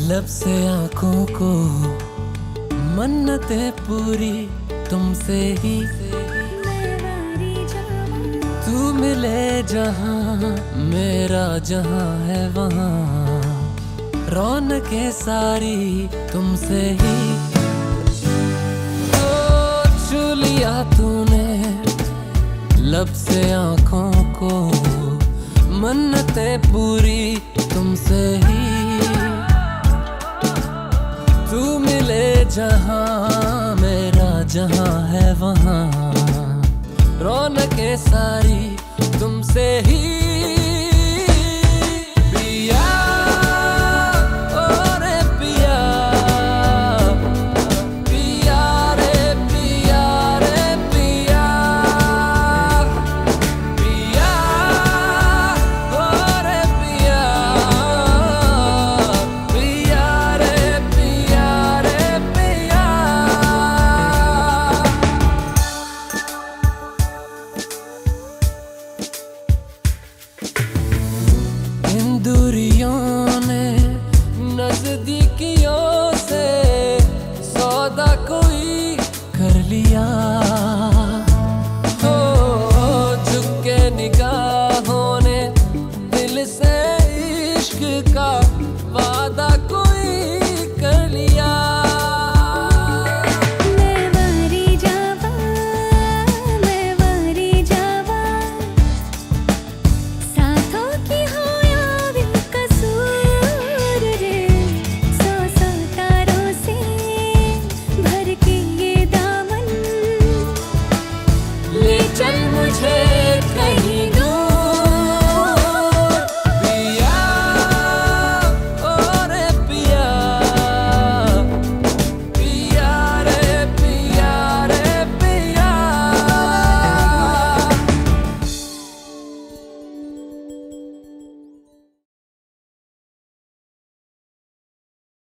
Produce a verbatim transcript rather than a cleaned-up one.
लब से आंखों को मन्नतें पूरी तुमसे ही। तू मिले जहां मेरा जहां है वहां, रौनकें सारी तुमसे ही। ओ छू लिया तूने लब से आंखों को, मन्नतें पूरी तुमसे ही। तू मिले जहां मेरा जहां है वहां, रौनकें सारी तुमसे ही। दूरियों ने नजदीकियों से सौदा कोई कर लिया। हो झुक के निगाह